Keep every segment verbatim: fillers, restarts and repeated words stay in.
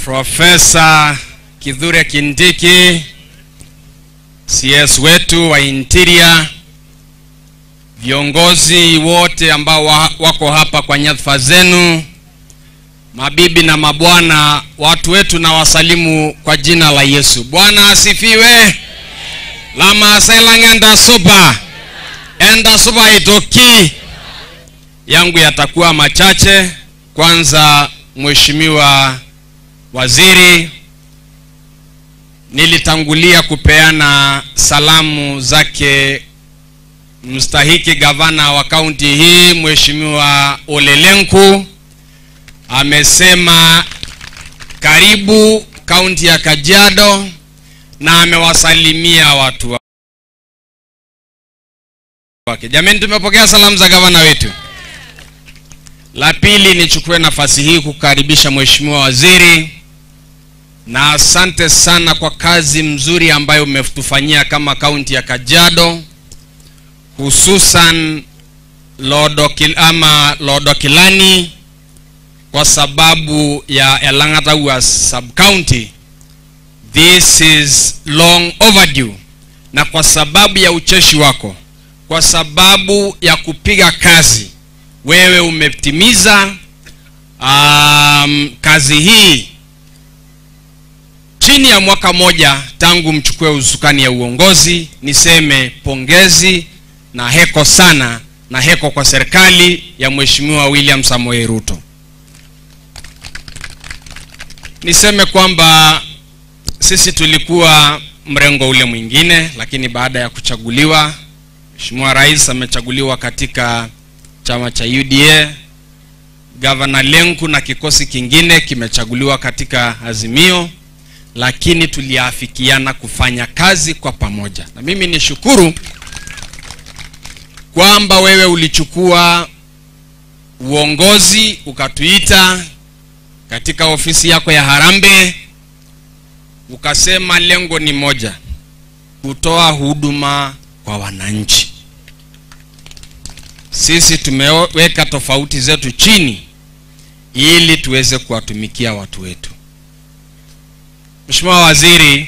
Professor Kithure Kindiki, C S wetu wa Interior, viongozi wote ambao wako hapa kwa nyadhifa zenu, mabibi na mabwana, watu wetu na wasalimu kwa jina la Yesu. Bwana asifiwe. Lama selangenda suba. Enda suba itoki. Yangu yatakuwa machache. Kwanza, Mheshimiwa Waziri, nilitangulia kupeana salamu zake mstahiki gavana wa kaunti hii Mheshimiwa Ole Lenku. Amesema karibu kaunti ya Kajiado na amewasalimia watu wake. Jamani, tumepokea salamu za gavana wetu. La pili, nichukue nafasi hii kukaribisha Mheshimiwa Waziri, na asante sana kwa kazi mzuri ambayo umetufanyia kama kaunti ya Kajiado, hususan Lodokil ama Lodokilani, kwa sababu ya Elang'ata sub county. This is long overdue, na kwa sababu ya ucheshi wako, kwa sababu ya kupiga kazi, wewe umetimiza um, kazi hii chini ya mwaka moja tangu mchukue usukani ya uongozi. Niseme pongezi na heko sana, na heko kwa serikali ya Mheshimiwa William Samoei Ruto. Niseme kwamba sisi tulikuwa mrengo ule mwingine, lakini baada ya kuchaguliwa, Mheshimiwa Rais amechaguliwa katika chama cha U D A, Governor Lenku na kikosi kingine kimechaguliwa katika Azimio, lakini tuliafikiana kufanya kazi kwa pamoja. Na mimi nishukuru kwamba wewe ulichukua uongozi ukatuita katika ofisi yako ya Harambee, ukasema lengo ni moja, kutoa huduma kwa wananchi. Sisi tumeweka tofauti zetu chini ili tuweze kuwatumikia watu wetu. Mheshimiwa Waziri,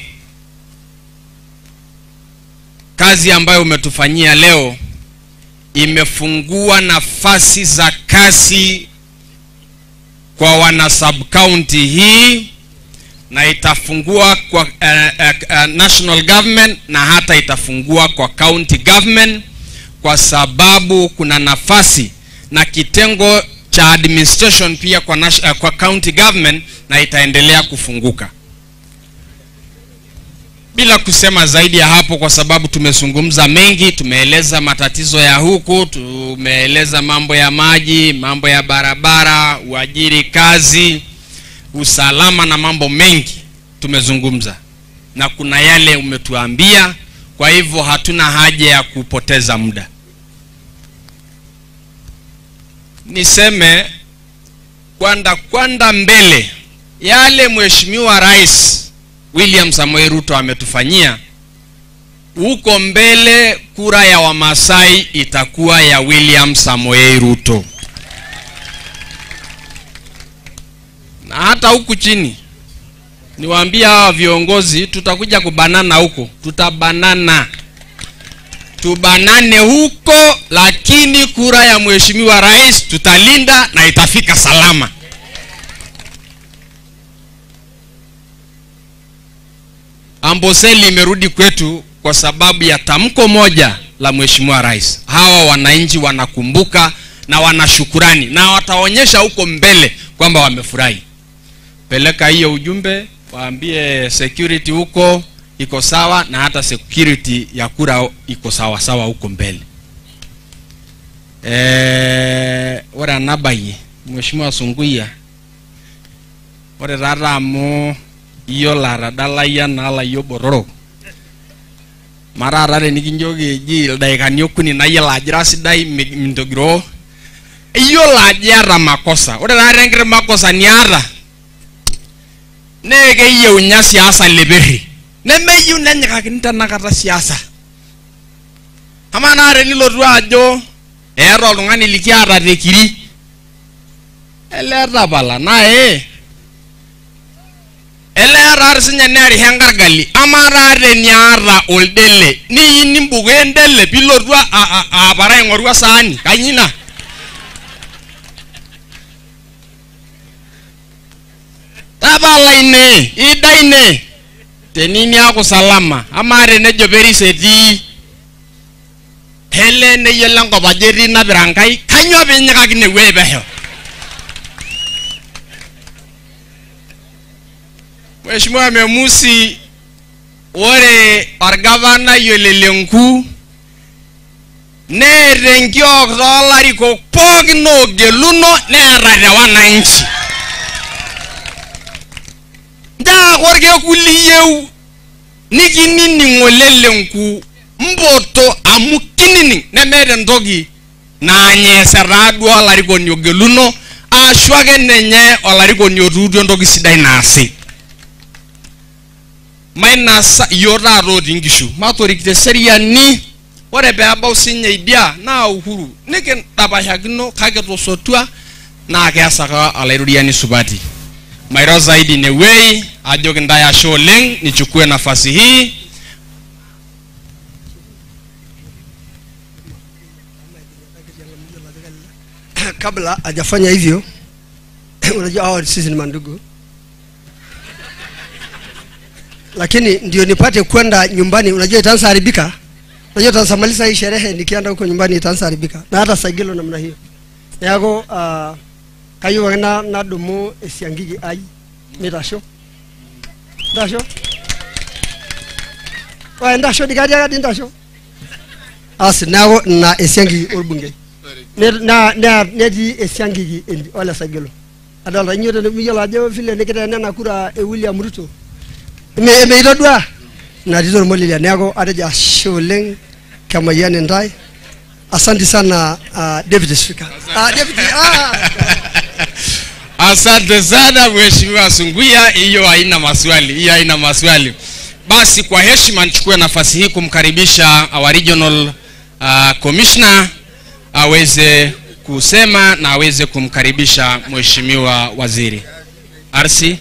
kazi ambayo umetufanyia leo imefungua nafasi za kazi kwa wana sub county hii, na itafungua kwa uh, uh, uh, national government, na hata itafungua kwa county government, kwa sababu kuna nafasi na kitengo cha administration pia kwa, uh, kwa county government, na itaendelea kufunguka. Bila kusema zaidi ya hapo, kwa sababu tumezungumza mengi, tumeeleza matatizo ya huku, tumeeleza mambo ya maji, mambo ya barabara, uajiri kazi, usalama na mambo mengi tumezungumza, na kuna yale umetuambia. Kwa hivyo hatuna haja ya kupoteza muda. Niseme kwanda kwanda mbele, yale Mheshimiwa Rais William Samoei Ruto ametufanyia, huko mbele kura ya Wamasai itakuwa ya William Samoei Ruto. Na hata huku chini niwaambia hawa viongozi, tutakuja kubanana huko, tutabanana, tubanane huko, lakini kura ya Mheshimiwa Rais tutalinda na itafika salama. Amboseli imerudi kwetu kwa sababu ya tamko moja la Mheshimiwa Rais. Hawa wananchi wanakumbuka na wanashukurani, na wataonyesha huko mbele kwamba wamefurahi. Peleka hiyo ujumbe, waambie security huko iko sawa, na hata security ya kura iko sawa sawa huko mbele. Eh, ora nabayi Mheshimiwa Sunguya, ora raramo iyo lara dalaya nala yo bororo marara nikinjoge ji daikani okuni na yela jirasi dai mindogro iyo la jara makosa. Ora rare ngire makosa niara nege iyo nya siasa leberi nemeyu nanyaka kinta nakata siasa. Kama nare nilotu ajo ero oltung'ani likiata tekiri ele tapala nae rar sinya nari hengargali amara re nyara oldele ni nimbugendele pilotwa a a bara ngorwa sani kanyina tabalaine idaine tenini ako salama amare nejo beri seti hele ne yelango bajeri na birangai kanyo binyaka kine webeho Mheshimiwa Memusi ore argavana yolelenku ne renkio dolari ko pogno geluno ne rada wananchi da gorge kuliyeu nikinini ngolelenku mboto amukinini ne mere ndogi na nyesera dua lariko nyogeluno ashwage nenye olariko nyorudo ndogi sidai nasi maina sa yora road ingishu matori kite seria ni ore be abau sinya idia na uhuru niken tabahagino kage to sotua na akasaka alairuriani subati mairo zaidi ne wei ajoge ndaya sholeng nichukue nafasi hii kabla hajafanya hivyo unajua hao sisi ni mandugu lakini ndio nipate kwenda nyumbani unajua itaanza haribika unajua utasamaliza hii sherehe nikienda huko nyumbani itaanza haribika na hata sagilo namna hiyo yako uh, kayo wana na dumu esiangigi ai mitasho ndasho wa ndasho digadia gadi ndasho as nawo na esiangigi olbunge na na nedi esiangigi wala sagilo adala nyoto mi yala je vile nikita na kura e William Ruto me me idodwa na dizo molile nego adeja sholeng kama yani ndai asante sana uh, David Speaker ah uh, David ah asante sana Mheshimiwa Sunguya hiyo haina maswali hiyo haina maswali basi kwa heshima nichukue nafasi hii kumkaribisha our regional uh, commissioner aweze kusema na aweze kumkaribisha Mheshimiwa Waziri Arsi.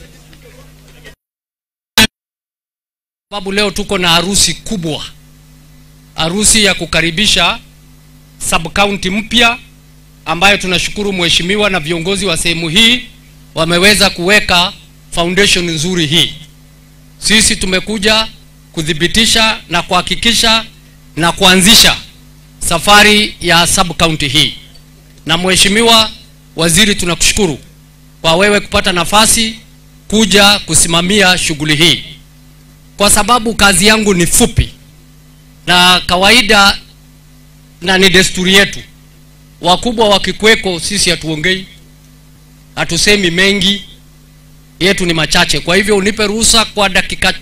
Sababu leo tuko na harusi kubwa, harusi ya kukaribisha sub county mpya ambayo tunashukuru mheshimiwa na viongozi wa sehemu hii wameweza kuweka foundation nzuri hii. Sisi tumekuja kudhibitisha na kuhakikisha na kuanzisha safari ya sub county hii. Na mheshimiwa waziri, tunakushukuru kwa wewe kupata nafasi kuja kusimamia shughuli hii. Kwa sababu kazi yangu ni fupi na kawaida na ni desturi yetu. Wakubwa wakikweko sisi hatuongei, hatusemi mengi, yetu ni machache. Kwa hivyo unipe ruhusa kwa dakika